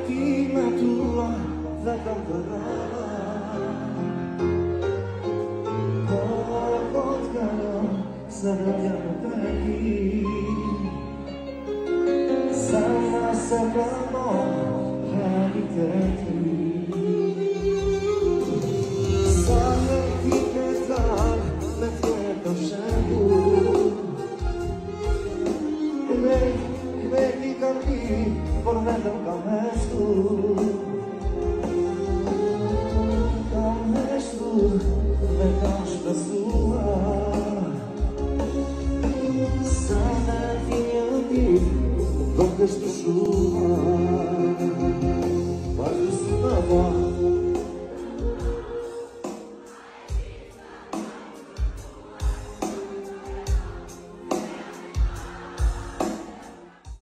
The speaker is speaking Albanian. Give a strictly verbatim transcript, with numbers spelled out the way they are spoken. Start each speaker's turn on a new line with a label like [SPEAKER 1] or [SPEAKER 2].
[SPEAKER 1] jetima tua dhe kam përrava. Por po t'kalon se do t'jam të i sa ma se përmon realiteti. Sa me ti petal me tjetë të shembull. Knejt i kam ti, por vetëm kam heshtu. Kam heshtu dhe kam shpesuar. Sa me ti një ti, do kështu shumë.